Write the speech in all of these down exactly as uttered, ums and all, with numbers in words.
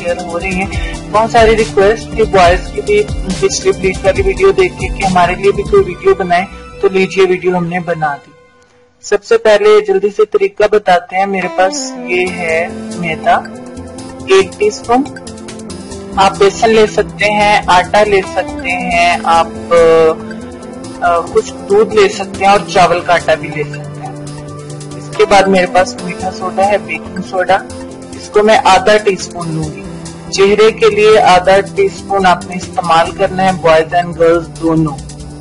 Share हो रही हैं। बहुत सारी रिक्वेस्ट थी बॉयज की भी पिछली ब्लीच वाली वीडियो देख के कि हमारे लिए भी कोई वीडियो बनाए, तो लीजिए वीडियो हमने बना दी। सबसे पहले जल्दी से तरीका बताते हैं। मेरे पास ये है मैदा एक टीस्पून, आप बेसन ले सकते हैं, आटा ले सकते हैं, आप आ, आ, कुछ दूध ले सकते हैं और चावल का आटा भी ले सकते हैं। इसके बाद मेरे पास मीठा सोडा है, बेकिंग सोडा, इसको मैं आधा टीस्पून लूंगी। चेहरे के लिए आधा टीस्पून आपने इस्तेमाल करना है, बॉयज एंड गर्ल्स दोनों।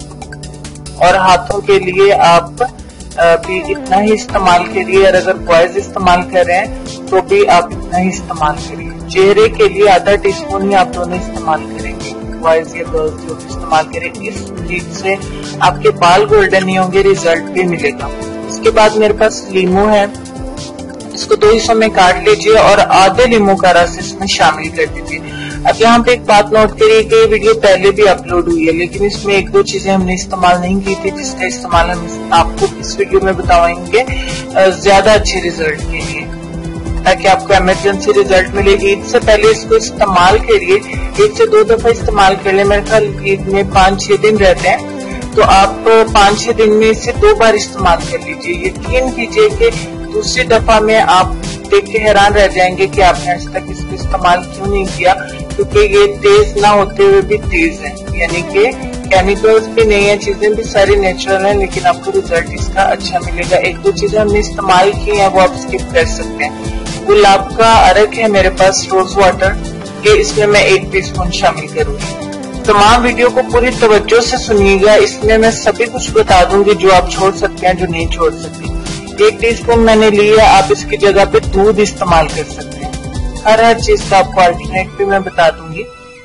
और हाथों के लिए आप भी इतना ही इस्तेमाल करिए, और अगर बॉयज इस्तेमाल कर रहे हैं तो भी आप इतना ही इस्तेमाल करिए। चेहरे के लिए आधा टीस्पून ही आप दोनों इस्तेमाल करेंगे, बॉयज या गर्ल्स जो भी इस्तेमाल करेंगे। इस चीज से आपके बाल गोल्डन नहीं होंगे, रिजल्ट भी मिलेगा। इसके बाद मेरे पास लीमू है, इसको दो हिस्सों में काट लीजिए और आधे लीमू का रस इसमें शामिल कर दीजिए। अब यहाँ पे एक बात नोट करिए कि ये वीडियो पहले भी अपलोड हुई है, लेकिन इसमें एक दो चीजें हमने इस्तेमाल नहीं की थी, जिसका इस्तेमाल हम आपको इस वीडियो में बताएंगे ज्यादा अच्छे रिजल्ट के लिए, ताकि आपको इमरजेंसी रिजल्ट मिले। ईद से पहले इसको इस्तेमाल करिए, एक से दो दफा इस्तेमाल कर ले। मेरे ख्याल ईद में पाँच छह दिन रहते हैं, तो आप पाँच छह दिन में इसे दो बार इस्तेमाल कर लीजिए। यकीन कीजिए कि दूसरी दफा में आप देख के हैरान रह जाएंगे कि आपने आज तक इसको इस्तेमाल क्यों नहीं किया, क्योंकि ये तेज ना होते हुए भी तेज है, यानी कि केमिकल्स भी नहीं है, चीजें भी सारी नेचुरल हैं, लेकिन आपको रिजल्ट इसका अच्छा मिलेगा। एक दो चीजें हमने इस्तेमाल की हैं, वो आप स्किप कर सकते हैं। गुलाब का अरक है मेरे पास, रोज वाटर, ये इसमें मैं एक टीस्पून शामिल करूंगी। तमाम वीडियो को पूरी तवज्जो से सुनिएगा, इसमें मैं सभी कुछ बता दूंगी जो आप छोड़ सकते हैं, जो नहीं छोड़ सकते। एक टीस्पून मैंने लिया, आप इसकी जगह पे दूध इस्तेमाल कर सकते हैं। हर हर चीज का आपको अल्टरनेट भी मैं बता दूंगी।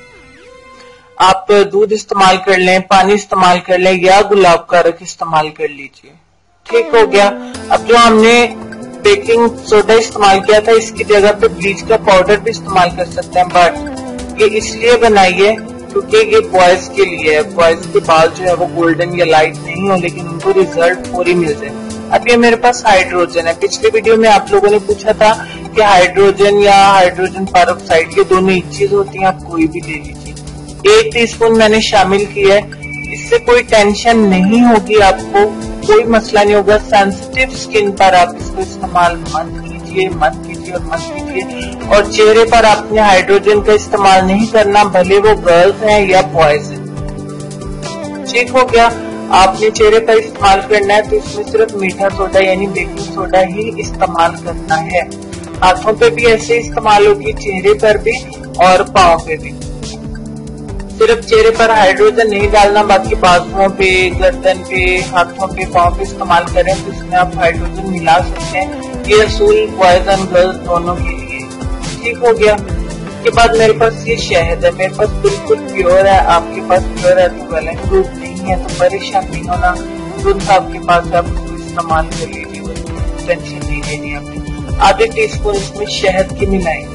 आप दूध इस्तेमाल कर लें, पानी इस्तेमाल कर लें, या गुलाब का रख इस्तेमाल कर लीजिए। ठीक हो गया। अब जो हमने बेकिंग सोडा इस्तेमाल किया था, इसकी जगह पे ब्लीच का पाउडर भी इस्तेमाल कर सकते हैं, बट ये इसलिए बनाइए क्योंकि ये बॉयज के लिए है। बॉयज के बाल जो है वो गोल्डन या लाइट नहीं हो, लेकिन उनको रिजल्ट पूरी मिल जाए। अब ये मेरे पास हाइड्रोजन है। पिछले वीडियो में आप लोगों ने पूछा था कि हाइड्रोजन या हाइड्रोजन पेरोक्साइड, ये दोनों एक चीज होती है, आप कोई भी ले लीजिए। एक टीस्पून मैंने शामिल किया है, इससे कोई टेंशन नहीं होगी, आपको कोई मसला नहीं होगा। सेंसिटिव स्किन पर आप इसको इस्तेमाल मत कीजिए, मत कीजिए और मत कीजिए। और चेहरे पर आपने हाइड्रोजन का इस्तेमाल नहीं करना, भले वो गर्ल्स हैं या बॉयज हैं। ठीक हो गया। आपने चेहरे पर इस्तेमाल करना है तो इसमें सिर्फ मीठा सोडा यानी बेकिंग सोडा ही इस्तेमाल करना है। हाथों पे भी ऐसे इस्तेमाल होगी, चेहरे पर भी और पाँव पे भी। सिर्फ चेहरे पर हाइड्रोजन नहीं डालना, बाकी बाजुओं पे, गर्दन पे, हाथों पे, पाँव पे इस्तेमाल करें तो इसमें आप हाइड्रोजन मिला सकते हैं। ये असूल बॉयज एंड गर्ल्स दोनों के लिए। ठीक हो गया। इसके बाद मेरे पास ये शहद है, मेरे पास बिल्कुल प्योर है। आपके पास प्योर है तो वेल एंड गुड, नहीं है तो परेशान नहीं होना। दूध आपके पास, आप उसको इस्तेमाल कर लीजिए, टेंशन नहीं लेनी आपने। आधे टी स्पून इसमें शहद की मिलाएंगे।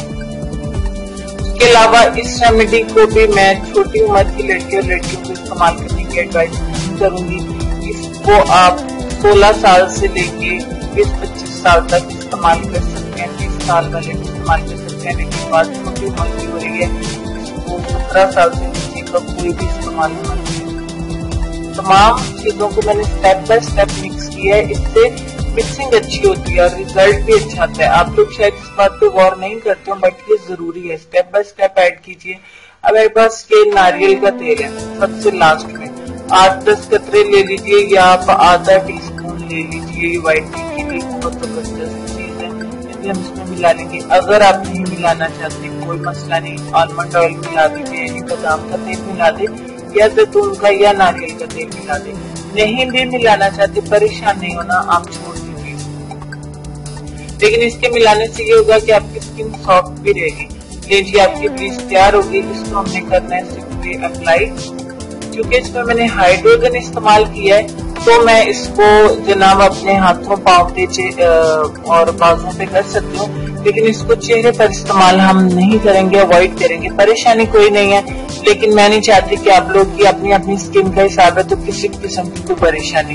इसके अलावा इस रेमेडी को भी मैं छोटी उम्र की लड़की और लड़कियों को इस्तेमाल करने की एडवाइस नहीं करूंगी। इसको आप सोलह साल से लेके बीस पच्चीस साल तक इस्तेमाल कर सकते हैं, तीस साल वाले इस्तेमाल कर सकते हैं, लेकिन बात छोटी उम्र की हो रही है, इसको सत्रह साल से नीचे का कोई भी इस्तेमाल होना चाहिए। तमाम चीजों को मैंने स्टेप बाय स्टेप मिक्स किया है, इससे मिक्सिंग अच्छी होती है और रिजल्ट भी अच्छा आता है। आप लोग शायद इस बात पे गौर नहीं करते हो, बट ये जरूरी है, स्टेप बाय स्टेप ऐड कीजिए। अब मेरे पास ये नारियल का तेल है, सबसे लास्ट में आठ दस कतरे ले लीजिए, या आप आधा टी स्पून ले लीजिए। व्हाइटनिंग के लिए बहुत जबरदस्त चीज है, इसलिए हम इसमें मिला लेंगे। अगर आप नहीं मिलाना चाहते कोई मसला नहीं, आलमंड ऑयल मिला दीजिए, यानी बादाम का तेल मिला दे, या जैतून का या नारियल का तेल मिला दे। नहीं भी मिलाना चाहते परेशान नहीं होना, आप छोड़ दीजिए। लेकिन इसके मिलाने से ये होगा कि आपकी स्किन सॉफ्ट भी रहेगी। लीजिए आपकी ब्लीच तैयार होगी। इसको हमने करना है सिंपली अप्लाई। क्योंकि इसमें मैंने हाइड्रोजन इस्तेमाल किया है, तो मैं इसको जनाब अपने हाथों, पाँव पे और बाजुओं पे कर सकती हूँ, लेकिन इसको चेहरे पर इस्तेमाल हम नहीं करेंगे, अवॉइड करेंगे। परेशानी कोई नहीं है, लेकिन मैं नहीं चाहती कि आप लोग की अपनी अपनी स्किन का हिसाब है तो किसी किस्म की कोई परेशानी हो।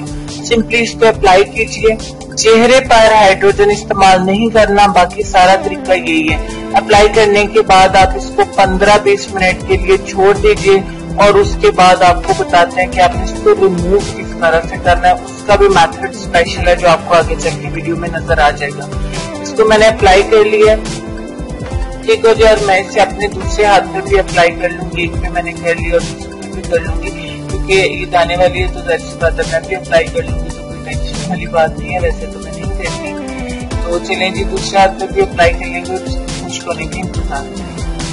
सिंपली इसको अप्लाई कीजिए। चेहरे पर हाइड्रोजन इस्तेमाल नहीं करना, बाकी सारा तरीका यही है। अप्लाई करने के बाद आप इसको पंद्रह बीस मिनट के लिए छोड़ दीजिए और उसके बाद आपको बताते हैं कि आपने इसको रिमूव किस तरह से करना है। उसका भी मेथड स्पेशल है जो आपको आगे चल के वीडियो में नजर आ जाएगा। इसको मैंने अप्लाई कर लिया, ठीक हो जाए, और मैं इसे अपने दूसरे हाथ पे भी अप्लाई कर लूंगी। एक पे मैंने कर लिया और दूसरे पे भी कर लूंगी, क्योंकि ये जाने वाली है तो जाहिर सी बात है मैं भी अप्लाई कर लूंगी, तो कोई टेंशन वाली बात नहीं है। वैसे तो मैं नहीं करती, तो चलें जी दूसरे हाथ पे भी अप्लाई कर लेंगे और खुश्क होने के इंतजार करेंगे।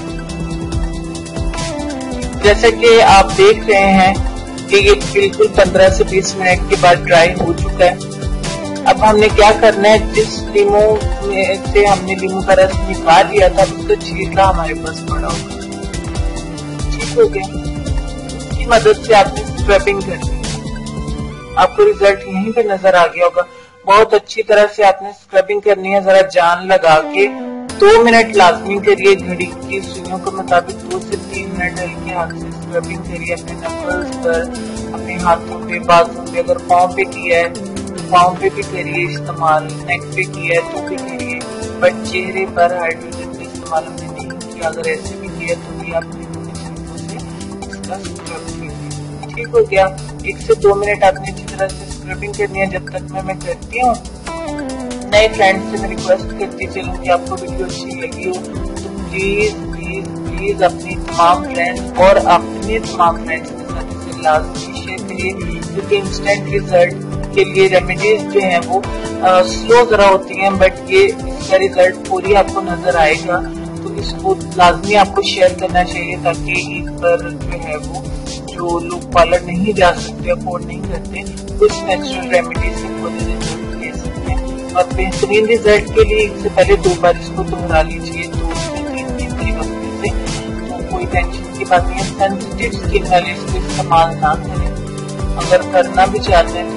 जैसे कि आप देख रहे हैं कि ये बिल्कुल पंद्रह से बीस मिनट के बाद ड्राई हो चुका है। अब हमने क्या करना है, जिस लीमू में से हमने लीमू का रस निकाल लिया था उसका छिलका हमारे पास पड़ा होगा, ठीक हो गया। इसकी मदद से आपने स्क्रबिंग करनी है। आपको रिजल्ट यहीं पे नजर आ गया होगा। बहुत अच्छी तरह से आपने स्क्रबिंग करनी है, जरा जान लगा के दो मिनट लाजमी करिए। घड़ी की सुइयों के मुताबिक दो से तीन मिनट हल्के हाथ से स्क्रबिंग करिए अपने नकल्स पर, अपने हाथों पे, बाजू पे। अगर पाँव पे किया है तो पाँव पे भी करिए इस्तेमाल, नेक पे किया है तो भी करिए, बट चेहरे पर हाइड्रोजन का इस्तेमाल हमने नहीं किया। अगर ऐसे भी किया तो भी आप इसका स्क्रब कीजिए, ठीक हो गया। एक से दो मिनट आपने अच्छी तरह से स्क्रबिंग करनी है। जब तक मैं मैं करती हूँ, नए फ्रेंड्स से मैं रिक्वेस्ट करती चलूँ कि आपको वीडियो अच्छी लगी हो तो प्लीज प्लीज प्लीज अपनी तमाम फ्रेंड्स और अपने तमाम फ्रेंड्स के साथ इसे लाजमी शेयर करिए, क्योंकि इंस्टेंट रिजल्ट के लिए रेमेडीज जो हैं वो स्लो जरा होती हैं, बट ये इसका रिजल्ट पूरी आपको नजर आएगा। तो इसको लाजमी आपको शेयर करना चाहिए ताकि ईद पर जो है वो जो लोग पार्लर नहीं जा सकते, अफोर्ड नहीं करते, कुछ नेचुरल रेमेडीज से खुद रिजल्ट ले सकते हैं। और बेहतरीन रिजल्ट के लिए इससे पहले दो बार इसको दोहरा लीजिए, दो से तीन दिन के हफ्ते से, तो कोई टेंशन की बात नहीं है। सेंसिटिव स्किन वाले इसको इस्तेमाल ना करें। अगर करना भी चाहते हैं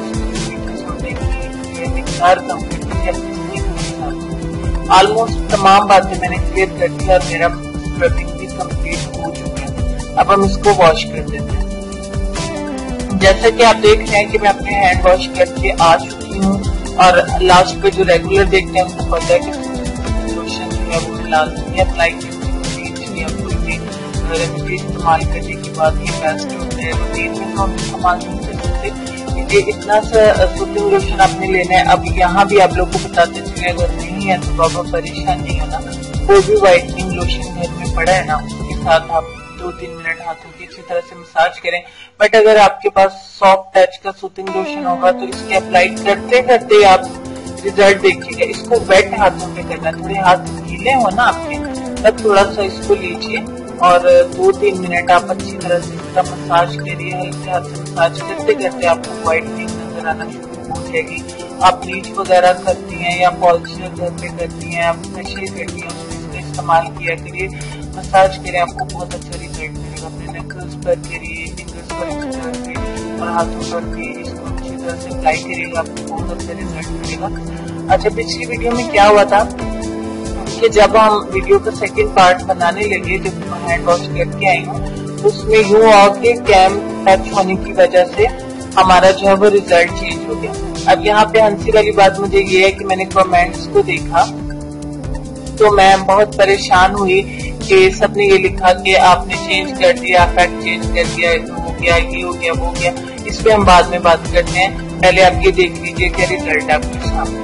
ऑलमोस्ट तमाम बातें मैंने क्लियर कर दी और मेरा स्क्रबिंग भी कंप्लीट हो चुका है। अब हम इसको वॉश कर देते हैं। जैसा कि आप देख रहे हैं कि मैं अपने हैंड वॉश करके आ चुकी हूँ और लास्ट पे जो रेगुलर देखते हैं उनको पता है कि लोशन जो है वो लाजमी अप्लाई करनी है। रेमेडी इस्तेमाल करने के बाद ये बेस्ट होता है। रूटीन में हम इस्तेमाल नहीं कर सकते। ये इतना सा सूथिंग लोशन आपने लेना है। अब यहाँ भी आप लोग को बताते चले, अगर नहीं है तो बाबा परेशान नहीं होना। कोई भी व्हाइटनिंग लोशन घर में पड़ा है ना, उसके साथ आप दो तीन मिनट हाथों की अच्छी तरह से मसाज करें। बट अगर आपके पास सॉफ्ट टच का सूथिंग लोशन होगा तो इसके अप्लाई करते करते आप रिजल्ट देखिएगा। इसको वेट हाथों पे करना है, थोड़े हाथ गीले हो ना आपके, तब थोड़ा सा इसको लीजिए और दो तीन मिनट आप अच्छी तरह से इसका मसाज करिए। हल्के हाथ से मसाज करते करते आपको व्हाइटनिंग नजर आना शुरू हो जाएगी। आप ब्लीच वगैरह करती हैं या पॉलिशर घर पे करती हैं, आप फेशियल करती हैं, उसमें इसका इस्तेमाल किया करिए, मसाज करें, आपको बहुत अच्छा रिजल्ट मिलेगा। अपने नेकल्स पर करिए, फिंगर्स पर अच्छी तरह से और हाथों पर भी इसको अच्छी तरह से अप्लाई करिएगा, आपको बहुत अच्छा रिजल्ट मिलेगा। अच्छा, पिछली वीडियो में क्या हुआ था कि जब हम वीडियो का सेकंड पार्ट बनाने लगे, जब हैंड वॉश करके आई हूँ, उसमें यूं हुआ कि कैम टच होने की वजह से हमारा जो है वो रिजल्ट चेंज हो गया। अब यहाँ पे हंसी वाली बात मुझे ये है कि मैंने कमेंट्स को देखा तो मैं बहुत परेशान हुई कि सबने ये लिखा कि आपने चेंज कर दिया, इफेक्ट चेंज कर दिया, तो हो गया, ये हो गया, वो हो गया। इस पे हम बाद में बात करते हैं। पहले आप ये देख लीजिए क्या रिजल्ट आपके सामने।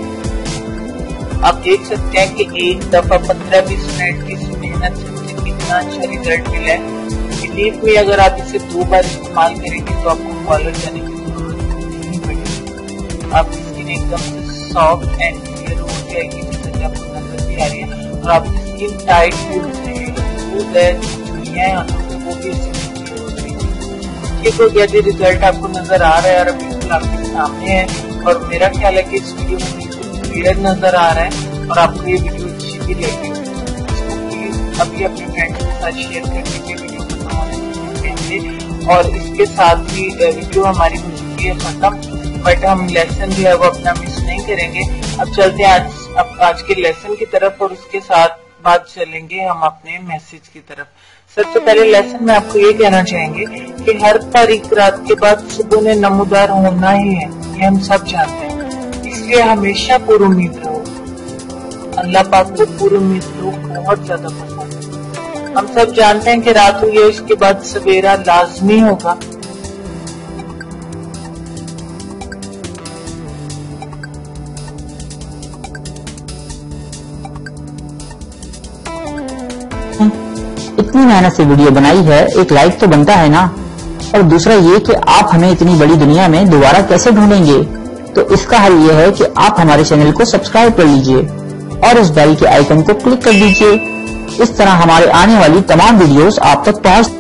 आप देख सकते हैं कि एक दफा पंद्रह बीस मिनट की मेहनत से मुझे कितना अच्छा रिजल्ट मिला है। बिलीव में अगर आप इसे दो बार इस्तेमाल करेंगे तो आपको पार्लर जाने की जरूरत नहीं पड़ेगी। आपकी स्किन एकदम से सॉफ्ट एंड क्लियर हो जाएगी, जैसे कि आपको नजर भी आ रही है, और आपकी स्किन टाइट भी हो जाएगी, स्मूथ है, चुनियां हाथों पे वो भी क्लियर हो जाएगी। ठीक हो गया जी, रिजल्ट आपको नजर आ रहा है और बिल्कुल आपके सामने है। और मेरा ख्याल है कि इस वीडियो में क्लियर नजर आ रहा है और आपको ये वीडियो अच्छी भी लगी होगी। इसको प्लीज अभी अपने फ्रेंड्स के साथ शेयर करने के वीडियो को समझेंगे। और इसके साथ ही वीडियो हमारी हो चुकी है खत्म, बट हम लेसन जो है वो अपना मिस नहीं करेंगे। अब चलते हैं आज अब आज के लेसन की तरफ और उसके साथ बाद चलेंगे हम अपने मैसेज की तरफ। सबसे पहले लेसन में आपको ये कहना चाहेंगे कि हर तारीख रात के बाद सुबह ने नमूदार होना ही है। ये हम सब जानते हैं, इसलिए हमेशा पूरी उम्मीद रहो। अल्लाह पाक को पूरी उम्मीद लोग बहुत ज्यादा पसंद है। हम सब जानते हैं कि रात हुई है, इसके बाद सवेरा लाजमी होगा। इतनी मेहनत से वीडियो बनाई है, एक लाइक तो बनता है ना। और दूसरा ये कि आप हमें इतनी बड़ी दुनिया में दोबारा कैसे ढूंढेंगे, तो इसका हल ये है कि आप हमारे चैनल को सब्सक्राइब कर लीजिए और उस बेल के आइकन को क्लिक कर दीजिए। इस तरह हमारे आने वाली तमाम वीडियोस आप तक पहुंच